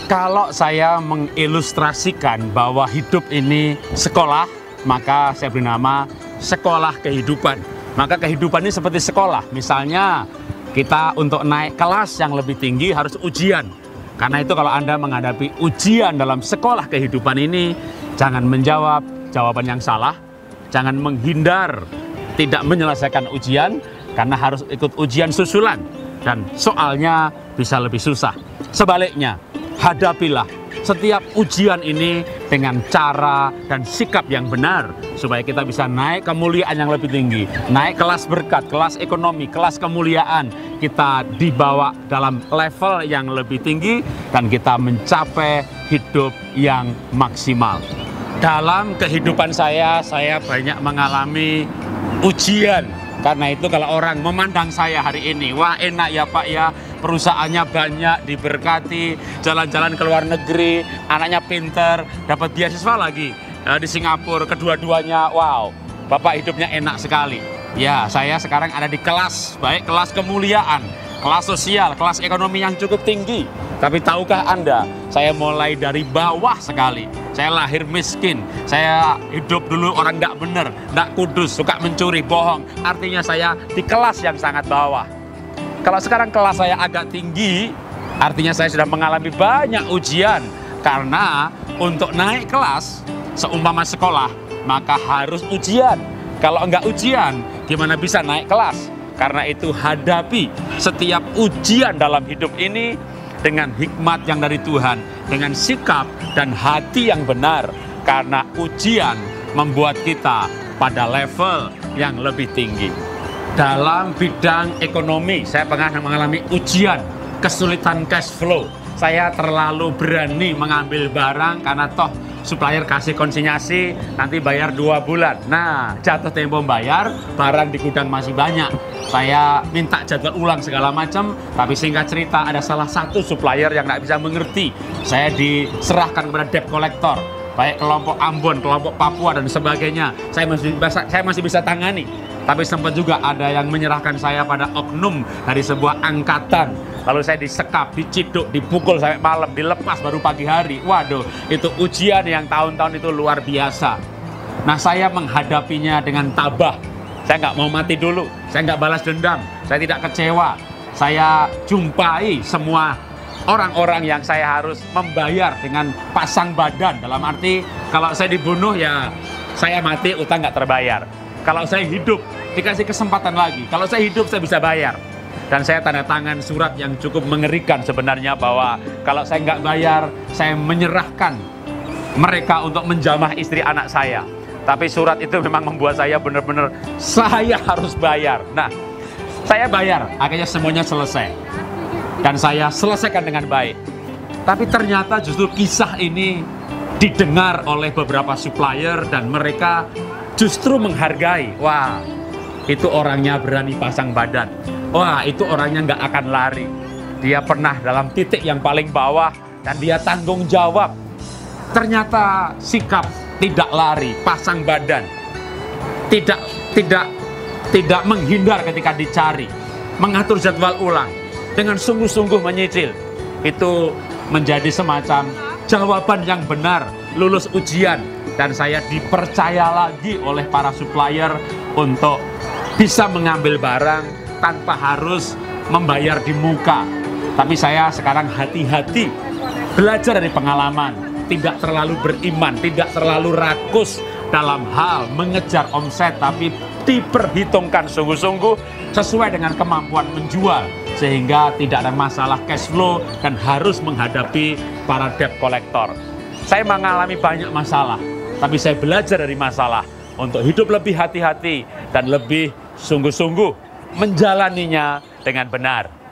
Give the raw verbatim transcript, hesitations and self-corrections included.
Kalau saya mengilustrasikan bahwa hidup ini sekolah, maka saya beri nama sekolah kehidupan. Maka kehidupan ini seperti sekolah. Misalnya kita untuk naik kelas yang lebih tinggi harus ujian. Karena itu kalau Anda menghadapi ujian dalam sekolah kehidupan ini, jangan menjawab jawaban yang salah, jangan menghindar tidak menyelesaikan ujian, karena harus ikut ujian susulan. Dan soalnya bisa lebih susah. Sebaliknya, hadapilah setiap ujian ini dengan cara dan sikap yang benar supaya kita bisa naik kemuliaan yang lebih tinggi, naik kelas berkat, kelas ekonomi, kelas kemuliaan. Kita dibawa dalam level yang lebih tinggi dan kita mencapai hidup yang maksimal. Dalam kehidupan saya, saya banyak mengalami ujian. Karena itu kalau orang memandang saya hari ini, wah enak ya Pak ya, perusahaannya banyak, diberkati, jalan-jalan ke luar negeri, anaknya pinter, dapat beasiswa lagi eh, di Singapura, kedua-duanya, wow, Bapak hidupnya enak sekali. Ya, saya sekarang ada di kelas, baik kelas kemuliaan, kelas sosial, kelas ekonomi yang cukup tinggi. Tapi tahukah Anda, saya mulai dari bawah sekali. Saya lahir miskin, saya hidup dulu orang nggak bener, nggak kudus, suka mencuri, bohong. Artinya saya di kelas yang sangat bawah. Kalau sekarang kelas saya agak tinggi, artinya saya sudah mengalami banyak ujian. Karena untuk naik kelas, seumpama sekolah, maka harus ujian. Kalau nggak ujian, gimana bisa naik kelas? Karena itu hadapi setiap ujian dalam hidup ini dengan hikmat yang dari Tuhan, dengan sikap dan hati yang benar. Karena ujian membuat kita pada level yang lebih tinggi. Dalam bidang ekonomi, saya pernah mengalami ujian, kesulitan cash flow. Saya terlalu berani mengambil barang karena toh supplier kasih konsinyasi, nanti bayar dua bulan. Nah, jatuh tempo bayar, barang di gudang masih banyak. Saya minta jadwal ulang segala macam, tapi singkat cerita ada salah satu supplier yang nggak bisa mengerti. Saya diserahkan kepada debt collector, baik kelompok Ambon, kelompok Papua dan sebagainya. Saya masih bisa, saya masih bisa tangani. Tapi sempat juga ada yang menyerahkan saya pada oknum dari sebuah angkatan. Lalu saya disekap, diciduk, dipukul sampai malam, dilepas baru pagi hari. Waduh, itu ujian yang tahun-tahun itu luar biasa. Nah, saya menghadapinya dengan tabah. Saya nggak mau mati dulu, saya nggak balas dendam, saya tidak kecewa. Saya jumpai semua orang-orang yang saya harus membayar dengan pasang badan. Dalam arti, kalau saya dibunuh ya saya mati, utang nggak terbayar. Kalau saya hidup, dikasih kesempatan lagi. Kalau saya hidup, saya bisa bayar. Dan saya tanda tangan surat yang cukup mengerikan sebenarnya bahwa kalau saya nggak bayar, saya menyerahkan mereka untuk menjamah istri anak saya. Tapi surat itu memang membuat saya benar-benar, saya harus bayar. Nah, saya bayar, akhirnya semuanya selesai. Dan saya selesaikan dengan baik. Tapi ternyata justru kisah ini didengar oleh beberapa supplier dan mereka justru menghargai. Wah, itu orangnya berani pasang badan. Wah, itu orangnya nggak akan lari. Dia pernah dalam titik yang paling bawah dan dia tanggung jawab. Ternyata sikap tidak lari, pasang badan, tidak tidak tidak menghindar ketika dicari, mengatur jadwal ulang, dengan sungguh-sungguh menyicil. Itu menjadi semacam jawaban yang benar, lulus ujian. Dan saya dipercaya lagi oleh para supplier untuk bisa mengambil barang tanpa harus membayar di muka. Tapi saya sekarang hati-hati, belajar dari pengalaman, tidak terlalu beriman, tidak terlalu rakus dalam hal mengejar omset, tapi diperhitungkan sungguh-sungguh sesuai dengan kemampuan menjual, sehingga tidak ada masalah cash flow dan harus menghadapi para debt collector. Saya mengalami banyak masalah, tapi saya belajar dari masalah untuk hidup lebih hati-hati dan lebih sungguh-sungguh menjalaninya dengan benar.